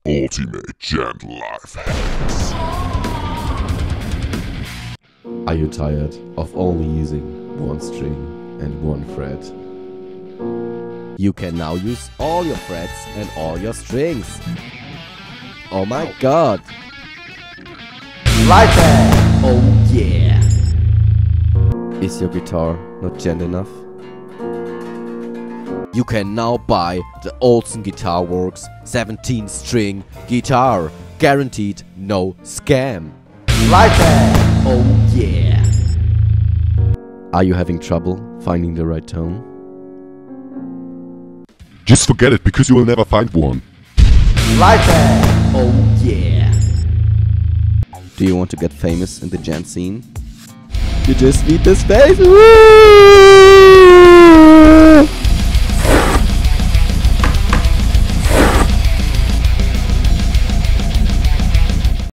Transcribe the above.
Ultimate Gent Life Hacks. Are you tired of only using one string and one fret? You can now use all your frets and all your strings. Oh my god! Like that! Oh yeah! Is your guitar not gent enough? You can now buy the Olsen Guitar Works 17-string guitar. Guaranteed no scam. Like that! Oh yeah! Are you having trouble finding the right tone? Just forget it, because you will never find one. Like that! Oh yeah! Do you want to get famous in the gent scene? You just need this face. Woo!